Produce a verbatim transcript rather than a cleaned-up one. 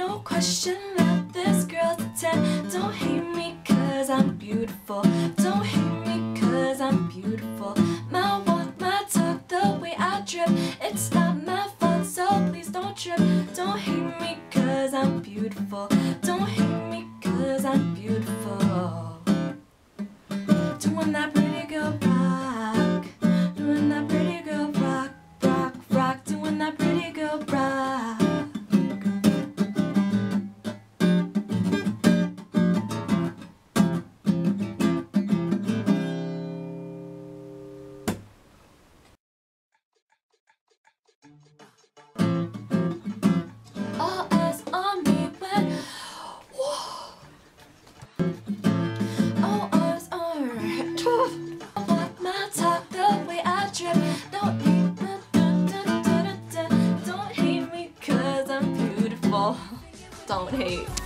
no question that this girl's a ten. Don't hate me cause I'm beautiful. Don't hate me cause I'm beautiful. My walk, my talk, the way I drip, it's not my fault, so please don't trip. Don't hate me cause I'm beautiful. Don't hate me cause I'm beautiful. Doing that pretty girl rock, doing that pretty girl rock, rock, rock, doing that pretty girl rock. All eyes on me when, whoa. All eyes on her. Walk my talk, the way I drip. Don't hate me, don't hate me cause I'm beautiful. Don't hate.